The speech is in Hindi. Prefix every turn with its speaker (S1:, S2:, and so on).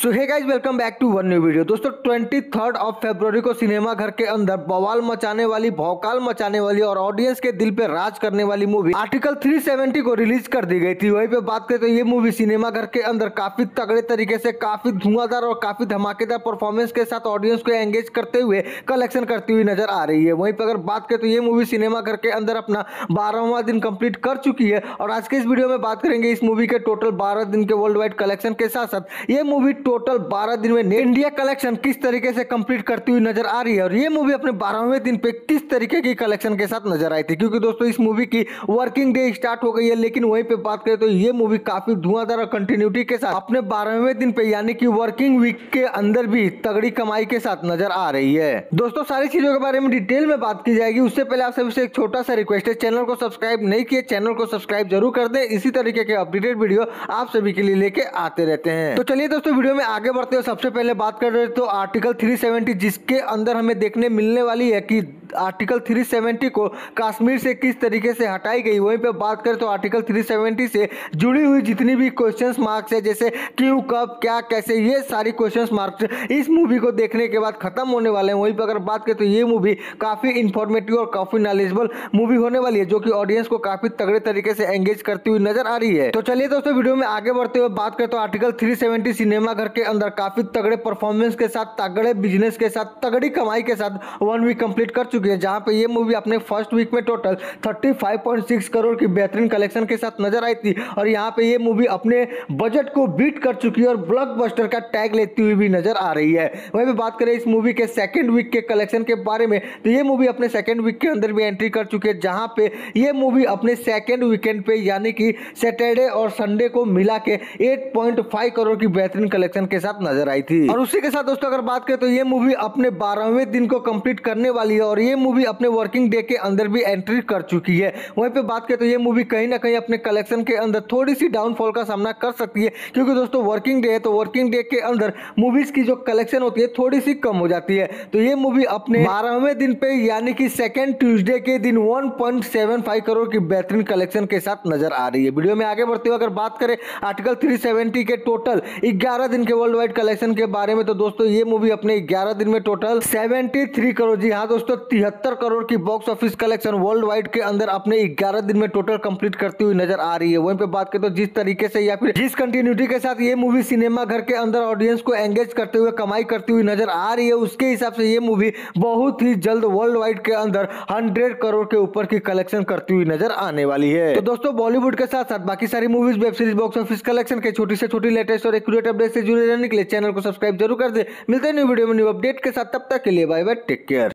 S1: So hey guys, welcome back to one new video. दोस्तों 23 फरवरी को सिनेमा घर के अंदर बवाल मचाने वाली, भौकाल मचाने वाली और ऑडियंस के दिल पे राज करने वाली मूवी आर्टिकल 370 को रिलीज कर दी गई थी। वहीं पे बात करें तो ये मूवी सिनेमा घर के अंदर काफी तगड़े तरीके से, काफी धुआंधार और काफी धमाकेदार परफॉर्मेंस के साथ ऑडियंस को एंगेज करते हुए कलेक्शन करती हुई नजर आ रही है। वहीं पर अगर बात करें तो ये मूवी सिनेमा घर के अंदर अपना 12वां दिन कंप्लीट कर चुकी है और आज के इस वीडियो में बात करेंगे इस मूवी के टोटल 12 दिन के वर्ल्ड वाइड कलेक्शन के साथ साथ ये मूवी टोटल 12 दिन में इंडिया कलेक्शन किस तरीके से कंप्लीट करती हुई नजर आ रही है और ये मूवी अपने 12वें दिन पे किस तरीके की कलेक्शन के साथ नजर आई थी। क्योंकि दोस्तों इस मूवी की वर्किंग डे स्टार्ट हो गई है, लेकिन वहीं पे बात करें तो ये मूवी काफी धुआंधार और कंटिन्यूटी के साथ अपने 12वें दिन पे यानी कि वर्किंग वीक के अंदर भी तगड़ी कमाई के साथ नजर आ रही है। दोस्तों सारी चीजों के बारे में डिटेल में बात की जाएगी, उससे पहले आप सभी से एक छोटा सा रिक्वेस्ट है, चैनल को सब्सक्राइब नहीं किए चैनल को सब्सक्राइब जरूर कर दे। इसी तरीके के अपडेटेड वीडियो आप सभी के लिए लेके आते रहते हैं। तो चलिए दोस्तों वीडियो में आगे बढ़ते हुए सबसे पहले बात कर रहे तो आर्टिकल 370, जिसके अंदर हमें देखने मिलने वाली है कि आर्टिकल 370 को कश्मीर से किस तरीके से हटाई गई। वहीं पे बात करें तो आर्टिकल 370 से जुड़ी हुई जितनी भी क्वेश्चंस मार्क्स है, जैसे क्यों, कब, क्या, कैसे, ये सारी क्वेश्चंस मार्क्स इस मूवी को देखने के बाद खत्म होने वाले हैं। वहीं पे अगर बात करें तो ये मूवी काफी इंफॉर्मेटिव और काफी नॉलेजेबल मूवी होने वाली है, जो कि ऑडियंस को काफी तगड़े तरीके से एंगेज करती हुई नजर आ रही है। तो चलिए दोस्तों वीडियो में आगे बढ़ते हुए बात करें तो आर्टिकल 370 सिनेमा घर के अंदर काफी तगड़े परफॉर्मेंस के साथ, तगड़े बिजनेस के साथ, तगड़ी कमाई के साथ 1 वीक कंप्लीट कर चुकी है, जहां पे ये मूवी अपने फर्स्ट वीक में टोटल 35.6 करोड़ की बेहतरीन कलेक्शन के साथ नजर आई थी और यहां पे ये मूवी अपने बजट को बीट कर चुकी है और ब्लॉकबस्टर का टैग लेती हुई भी नजर आ रही है। वहीं पे बात करें इस मूवी के सेकंड वीक के कलेक्शन के बारे में तो ये मूवी अपने सेकंड वीक के अंदर भी एंट्री कर चुकी है, जहां पे ये मूवी अपने सेकंड वीकेंड पे यानी कि सैटरडे और संडे को मिला के 8.5 करोड़ की बेहतरीन कलेक्शन के साथ नजर आई थी। और उसी के साथ दोस्तों अगर बात करें तो ये मूवी अपने 12वें दिन को कंप्लीट करने वाली है और ये मूवी अपने वर्किंग डे के अंदर भी एंट्री कर चुकी है। वहीं पे बात करें तो ये मूवी कहीं ना कहीं अपने कलेक्शन के अंदर थोड़ी सी डाउनफॉल का सामना कर सकती है, क्योंकि दोस्तों वर्किंग डे है तो वर्किंग डे के अंदर मूवीज की जो कलेक्शन होती है थोड़ी सी कम हो जाती है। तो ये मूवी अपने 12वें दिन पे यानी कि सेकेंड ट्यूसडे के दिन 1.75 करोड़ की बेहतरीन कलेक्शन के साथ नजर आ रही है। वीडियो में आगे बढ़ते हुए अगर बात करें आर्टिकल 370 के टोटल 11 दिन के वर्ल्ड वाइड कलेक्शन के बारे में तो दोस्तों ये मूवी अपने 11 दिन में टोटल 73 करोड़, जी हाँ दोस्तों 73 करोड़ की box office collection worldwide के अंदर अपने 11 दिन में टोटल कंप्लीट करती हुई नजर आ रही है। वहीं पे बात करें तो जिस तरीके से या फिर जिस कंटिन्यूटी के साथ ये मूवी सिनेमा घर के अंदर ऑडियंस को एंगेज करते हुए कमाई करती हुई नजर आ रही है, उसके हिसाब से ये मूवी बहुत ही जल्द वर्ल्ड वाइड के अंदर 100 करोड़ के ऊपर की कलेक्शन करती हुई नजर आने वाली है। तो दोस्तों बॉलीवुड के साथ साथ बाकी सारी movies, web series, box office collection के छोटी से छोटी लेटेस्ट और एक्यूरेट अपडेट से जुड़े रहने के लिए चैनल को सब्सक्राइब जरूर कर दे। मिलते हैं न्यू वीडियो में न्यू अपडेट के साथ, तब तक के लिए बाय बाय, टेक केयर।